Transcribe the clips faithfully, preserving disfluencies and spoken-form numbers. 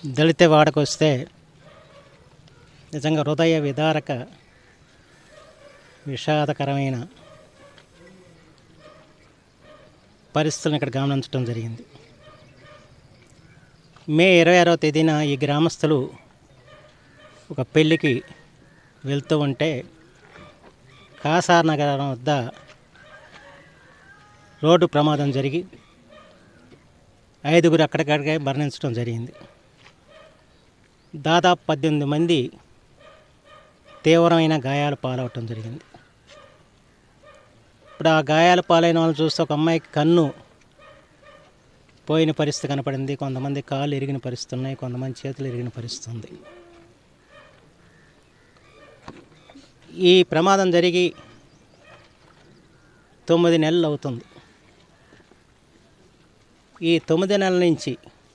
దళిత వాడకు వస్తే నిజంగా హృదయ విదారక విషాదకరమైన పరిస్థితులను ఇక్కడ గమనించడం జరిగింది. మే ఇరవై ఆరవ తేదీన ఈ గ్రామస్తులు ఒక పెళ్ళికి వెళ్తూ ఉంటే కాసార్ నగరం వద్ద రోడ్డు ప్రమాదం జరిగి ఐదుగురు అక్కడికక్కడికే మరణించడం జరిగింది. దాదాపు పద్దెనిమిది మంది తీవ్రమైన గాయాలు పాలవటం జరిగింది. ఇప్పుడు ఆ గాయాల పాలైన వాళ్ళు చూస్తే ఒక అమ్మాయికి కన్ను పోయిన పరిస్థితి కనపడింది, కొంతమంది కాళ్ళు ఇరిగిన పరిస్థితి ఉన్నాయి, కొంతమంది చేతులు ఇరిగిన పరిస్థితి ఉంది. ఈ ప్రమాదం జరిగి తొమ్మిది నెలలు అవుతుంది. ఈ తొమ్మిది నెలల నుంచి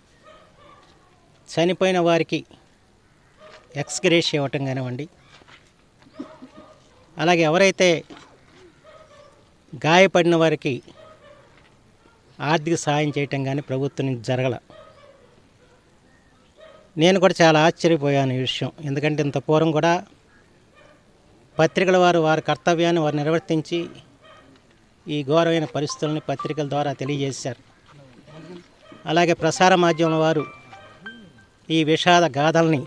చనిపోయిన వారికి ఎక్స్గ్రేష్ ఇవ్వటం కానివ్వండి, అలాగే ఎవరైతే గాయపడిన వారికి ఆర్థిక సహాయం చేయటం కానీ ప్రభుత్వం నుంచి జరగల. నేను కూడా చాలా ఆశ్చర్యపోయాను ఈ విషయం. ఎందుకంటే ఇంత పూర్వం కూడా పత్రికల వారు వారి కర్తవ్యాన్ని వారు నిర్వర్తించి ఈ ఘోరమైన పరిస్థితులని పత్రికల ద్వారా తెలియజేశారు. అలాగే ప్రసార మాధ్యమాల వారు ఈ విషాద గాథల్ని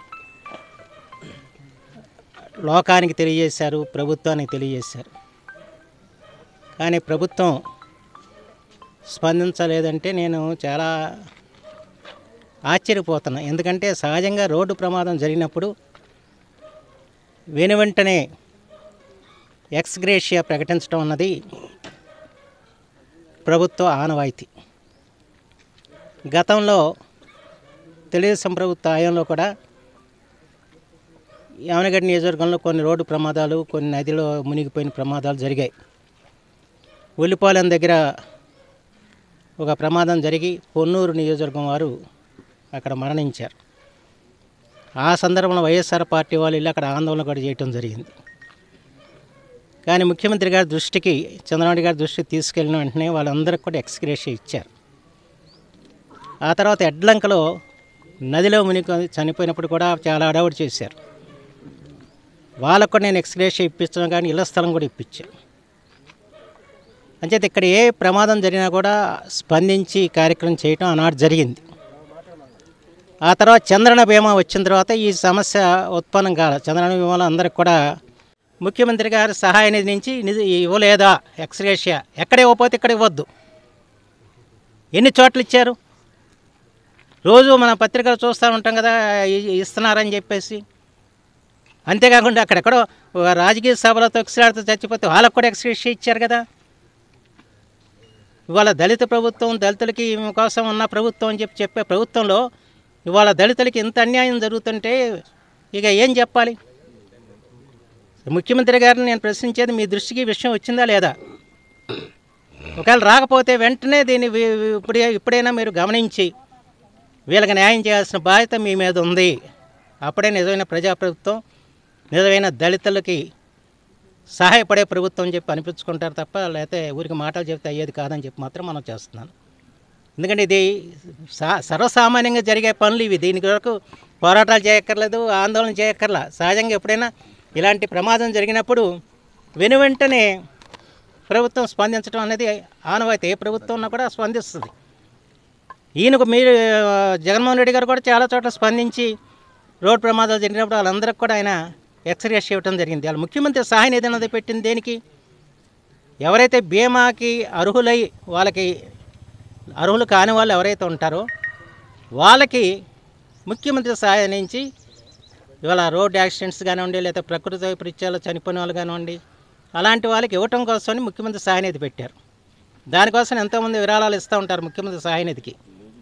లోకానికి తెలియజేశారు, ప్రభుత్వానికి తెలియజేశారు. కానీ ప్రభుత్వం స్పందించలేదంటే నేను చాలా ఆశ్చర్యపోతున్నా. ఎందుకంటే సహజంగా రోడ్డు ప్రమాదం జరిగినప్పుడు వెను వెంటనే ఎక్స్గ్రేషియా ప్రకటించడం అన్నది ప్రభుత్వ ఆనవాయితీ. గతంలో తెలుగుదేశం ప్రభుత్వ హయాంలో కూడా యామనగడ్డ నియోజకవర్గంలో కొన్ని రోడ్డు ప్రమాదాలు, కొన్ని నదిలో మునిగిపోయిన ప్రమాదాలు జరిగాయి. ఉల్లిపాలెం దగ్గర ఒక ప్రమాదం జరిగి పొన్నూరు నియోజకవర్గం వారు అక్కడ మరణించారు. ఆ సందర్భంలో వైఎస్ఆర్ పార్టీ వాళ్ళు వెళ్ళి అక్కడ ఆందోళన కూడా చేయటం జరిగింది. కానీ ముఖ్యమంత్రి గారి దృష్టికి, చంద్రబాబు గారి దృష్టికి తీసుకెళ్ళిన వెంటనే వాళ్ళందరికీ కూడా ఎక్స్గ్రేషియా ఇచ్చారు. ఆ తర్వాత ఎడ్లంకలో నదిలో మునిగి చనిపోయినప్పుడు కూడా చాలా అడవుడు చేశారు. వాళ్ళకు కూడా నేను ఎక్స్గ్రేషియా ఇప్పించడం కానీ ఇళ్ల స్థలం కూడా ఇప్పించాను. అంచేత ఇక్కడ ఏ ప్రమాదం జరిగినా కూడా స్పందించి కార్యక్రమం చేయటం ఆనాడు జరిగింది. ఆ తర్వాత చంద్రన బీమా వచ్చిన తర్వాత ఈ సమస్య ఉత్పన్నం కాల. చంద్రన బీమాలో అందరికి కూడా ముఖ్యమంత్రి గారి సహాయ నిధి నుంచి నిధి ఇవ్వలేదా ఎక్స్గ్రేషియా? ఎక్కడ ఇవ్వకపోతే ఇక్కడ ఇవ్వద్దు. ఎన్ని చోట్ల ఇచ్చారు? రోజు మన పత్రికలు చూస్తూ ఉంటాం కదా ఇస్తున్నారని చెప్పేసి. అంతేకాకుండా అక్కడెక్కడో రాజకీయ సభలో తొక్కిసలాడుతూ చచ్చిపోతే వాళ్ళకు కూడా ఎక్స్గ్రేషియా ఇచ్చారు కదా. ఇవాళ దళిత ప్రభుత్వం, దళితులకి కోసం ఉన్న ప్రభుత్వం అని చెప్పి చెప్పే ప్రభుత్వంలో ఇవాళ దళితులకి ఇంత అన్యాయం జరుగుతుంటే ఇక ఏం చెప్పాలి? ముఖ్యమంత్రి గారిని నేను ప్రశ్నించేది, మీ దృష్టికి విషయం వచ్చిందా లేదా? ఒకవేళ రాకపోతే వెంటనే దీన్ని ఇప్పుడే ఇప్పుడైనా మీరు గమనించి వీళ్ళకి న్యాయం చేయాల్సిన బాధ్యత మీ మీద ఉంది. అప్పుడే నిజమైన ప్రజాప్రభుత్వం, నిజమైన దళితులకి సహాయపడే ప్రభుత్వం అని చెప్పి అనిపించుకుంటారు తప్ప, లేకపోతే ఊరికి మాటలు చెప్తే అయ్యేది కాదని చెప్పి మాత్రం మనం చేస్తున్నాను. ఎందుకంటే ఇది సా సర్వసామాన్యంగా జరిగే పనులు ఇవి. దీని వరకు పోరాటాలు చేయక్కర్లేదు, ఆందోళన చేయక్కర్లా. సహజంగా ఎప్పుడైనా ఇలాంటి ప్రమాదం జరిగినప్పుడు వెను వెంటనే ప్రభుత్వం స్పందించడం అనేది ఆనవాయితీ. ఏ ప్రభుత్వం ఉన్నా కూడా స్పందిస్తుంది. ఈయనకు మీరు జగన్మోహన్ రెడ్డి గారు కూడా చాలా చోట్ల స్పందించి రోడ్డు ప్రమాదాలు జరిగినప్పుడు వాళ్ళందరికీ కూడా ఆయన ఎక్స్గ్రేషియా ఇవ్వడం జరిగింది. వాళ్ళ ముఖ్యమంత్రి సహాయ నిధి అన్నది పెట్టింది దేనికి? ఎవరైతే బీమాకి అర్హులై వాళ్ళకి అర్హులు కాని వాళ్ళు ఎవరైతే ఉంటారో వాళ్ళకి ముఖ్యమంత్రి సహాయం నుంచి ఇవాళ రోడ్ యాక్సిడెంట్స్ కానివ్వండి, లేదా ప్రకృతి వైపరీత్యాలు చనిపోయిన వాళ్ళు కానివ్వండి, అలాంటి వాళ్ళకి ఇవ్వటం కోసమని ముఖ్యమంత్రి సహాయ నిధి పెట్టారు. దానికోసం ఎంతోమంది విరాళాలు ఇస్తూ ఉంటారు ముఖ్యమంత్రి సహాయ నిధికి.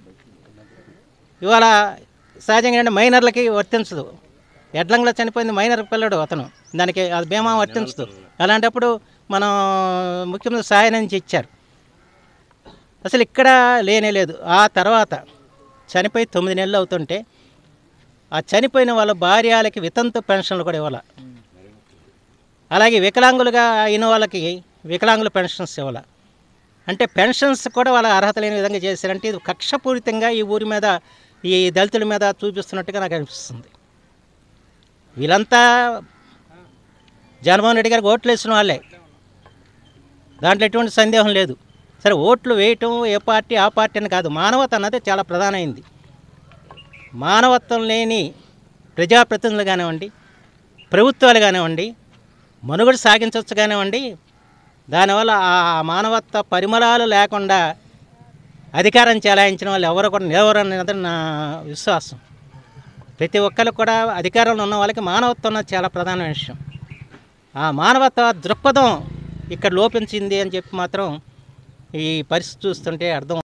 ఇవాళ సహజంగా మైనర్లకి వర్తించదు. ఎడ్లంగలో చనిపోయింది మైనర్ పిల్లడు, అతను, దానికి అది బీమా వర్తించదు. అలాంటప్పుడు మనం ముఖ్యమంత్రి సహాయం నుంచి ఇచ్చారు. అసలు ఇక్కడ లేనే లేదు. ఆ తర్వాత చనిపోయి తొమ్మిది నెలలు అవుతుంటే ఆ చనిపోయిన వాళ్ళ భార్యలకి వితంతు పెన్షన్లు కూడా ఇవ్వాలి. అలాగే వికలాంగులుగా అయిన వాళ్ళకి వికలాంగుల పెన్షన్స్ ఇవ్వాలి. అంటే పెన్షన్స్ కూడా వాళ్ళ అర్హత లేని విధంగా చేశారంటే ఇది కక్షపూరితంగా ఈ ఊరి మీద ఈ దళితుల మీద చూపిస్తున్నట్టుగా నాకు అనిపిస్తుంది. వీళ్ళంతా జగన్మోహన్ రెడ్డి గారికి ఓట్లు వేసిన వాళ్ళే, దాంట్లో ఎటువంటి సందేహం లేదు. సరే, ఓట్లు వేయటం ఏ పార్టీ ఆ పార్టీ అని కాదు, మానవత అన్నది చాలా ప్రధానమైంది. మానవత్వం లేని ప్రజాప్రతినిధులు కానివ్వండి, ప్రభుత్వాలు కానివ్వండి, మనుగడ సాగించవచ్చు కానివ్వండి, దానివల్ల ఆ మానవత్వ పరిమళాలు లేకుండా అధికారం చెలాయించిన వాళ్ళు ఎవరు కూడా నిలవరన్నది నా విశ్వాసం. ప్రతి ఒక్కరికి కూడా అధికారంలో ఉన్న వాళ్ళకి మానవత్వం అన్నది చాలా ప్రధానమైన విషయం. ఆ మానవత్వ దృక్పథం ఇక్కడ లోపించింది అని చెప్పి మాత్రం ఈ పరిస్థితి చూస్తుంటే అర్థం